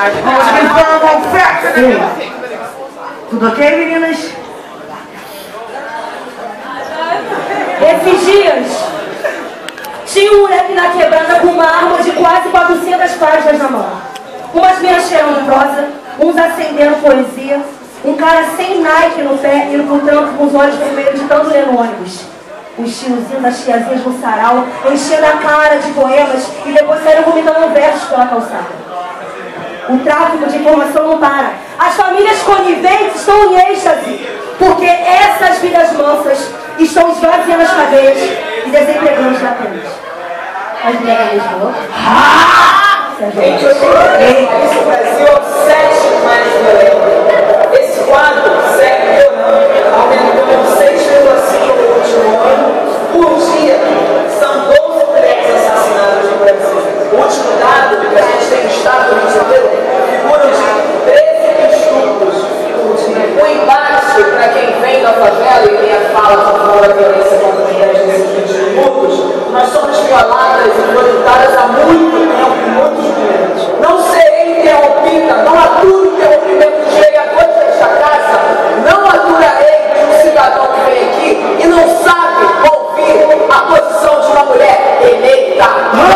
Vamos gritar uma oferta. Tudo ok, meninas? Esses dias, tinha um moleque na quebrada com uma arma de quase 400 páginas na mão. Umas meninas cheirando prosa, uns acendendo poesia, um cara sem Nike no pé indo pro trampo com os olhos vermelhos de tanto ler no ônibus. Os tiozinhos das tiazinhas no sarau enchendo a cara de poemas e depois saíram vomitando versos pela calçada. O tráfico de informação não para. As famílias coniventes estão em êxtase, porque essas vidas mansas estão esvaziando as cadeias e desempregando os latentes. As mulheres mesmo. Gente, eu tenho isso no Brasil 7 mais violento. Esse quadro segue piorando, aumentando 6,5 no último ano. Por dia, são 12 mulheres assassinadas no Brasil. O último dado que a gente tem no estado do Rio de Janeiro figura de 13 estupros por dia. O embate para quem vem da favela e minha fala contra a violência contra as mulheres nesses 20 minutos, nós somos violadas e violentadas há muito tempo, muitos meses. Não serei interrompida, não aturo o interrompimento de vereadores desta casa, não aturarei de um cidadão que vem aqui e não sabe ouvir a posição de uma mulher eleita.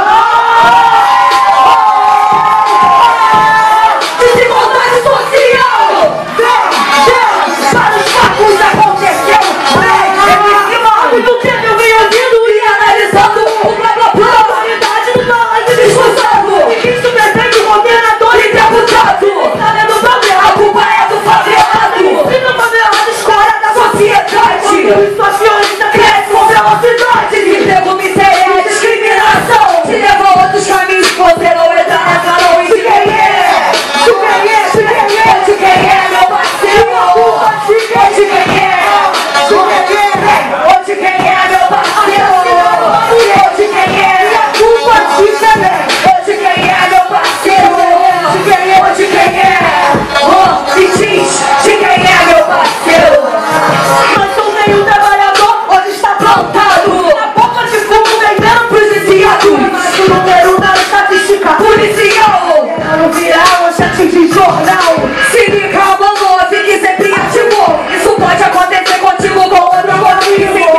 Desigualdade social! Para os fatos aconteceu! Muito tempo eu venho ouvindo e analisando o próprio autoridade do palácio discursando. E isso pretende o governador e deputado. Sabendo também a culpa é do favelado. Se não favelado escolha da sociedade. Sua violência cresce com velocidade. Emprego, miséria, discriminação. Te leva a outros caminhos que você não entra nessa não. E de quem é? De quem é? De quem é? De quem é, meu parceiro? De quem é? De quem é, meu parceiro? De quem é? E a culpa de quem é? De quem é, meu parceiro? De quem é? De quem é? Me diz, de quem é, meu parceiro? Nós somos meio trabalhador, onde está plantado. Na boca de fumo vendendo pros desviados. Mas o número da estatística policial não virar manchete de jornal. Se liga, mano, fique sempre ativo. Isso pode acontecer contigo com outro motivo.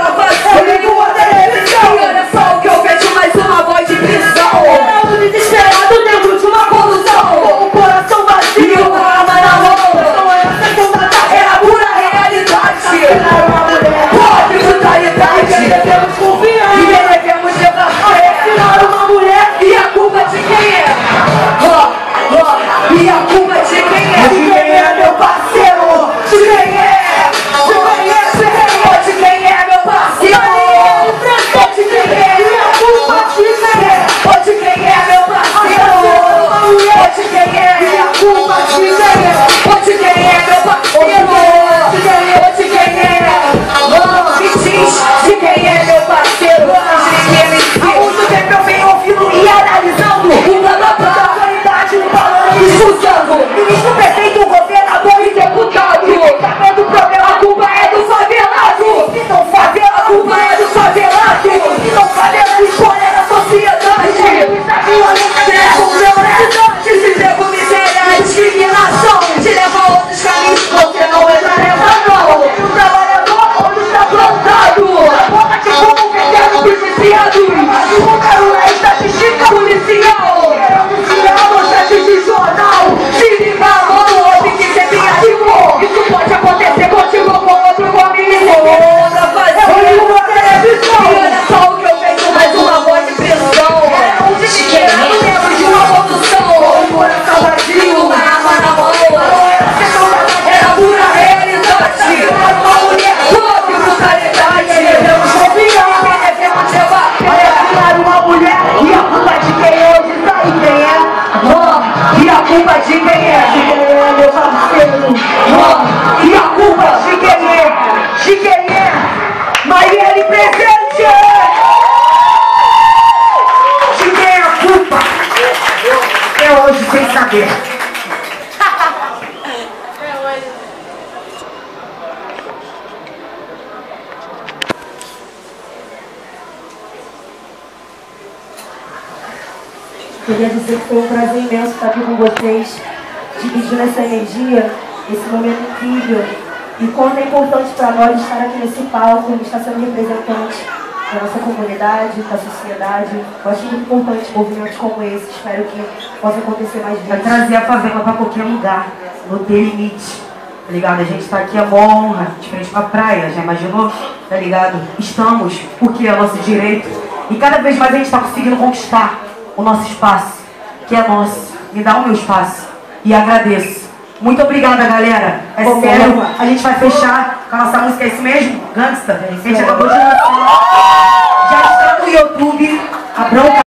Olha só o que eu vejo, mais uma voz de prisão. Era um desesperado dentro de uma condução. O coração vazio, uma arma na mão. Não é a secundária, é a pura realidade. Pode brutalidade. Devemos confiar e devemos levar uma mulher. E a culpa de quem é? E a culpa de quem é? De quem é, meu parceiro? De quem é? De quem é? De quem é? De quem é, meu parceiro? De quem é? E a culpa de quem é? Ou de quem é, meu parceiro? Ou de quem é? E a culpa de quem é? Ou de quem é, meu parceiro? Ou de quem é? Me diz de quem é, meu parceiro? Há muito tempo eu venho ouvindo e analisando o blá blá blá da autoridade no balanço discussando. Ministro, prefeito, governador e deputado. Sabendo o problema, a culpa é do favelado. Se não favela, a culpa é do favelado. Se não favela, escolha da sociedade. Essa violência cresce com velocidade. Se leva miséria, discriminação. Te leva a outros caminhos que você não entra nessa não. O trabalhador onde está plantado. A boca de fogo vendendo pros desviados. Mas o número é estatística policial. Manchete de jornal. Se liga, mano, tem que ser criativo. Isso pode acontecer contigo com outro comigo. Olha televisão. E olha só o que eu vejo, mais uma voz de prisão. Era um desesperado dentro de uma condução. O coração vazio, uma arma na mão. Era pura realidade. Uma mulher sob brutalidade. Devemos confiar, devemos levar. Olha, uma mulher e a culpa de quem hoje sabe quem é. E a culpa de quem é? De quem é, meu parceiro? E a culpa de quem é? De quem é? Marielle presente! De quem é a culpa? Eu hoje sem saber. Queria dizer que foi um prazer imenso estar aqui com vocês, dividindo essa energia, esse momento incrível. E quanto é importante para nós estar aqui nesse palco, estar sendo representante da nossa comunidade, da sociedade. Eu acho muito importante movimentos como esse. Espero que possa acontecer mais vezes. Vai trazer a favela para qualquer lugar, não tem limite. Tá ligado? A gente tá aqui, é uma honra, de frente pra praia, já imaginou? Tá ligado? Estamos, porque é nosso direito. E cada vez mais a gente tá conseguindo conquistar o nosso espaço, que é nosso. Me dá o meu espaço. E agradeço. Muito obrigada, galera. É sério, a gente vai fechar com a nossa música, é isso mesmo? Gangsta. A gente acabou de lançar. Já está no YouTube. A bronca.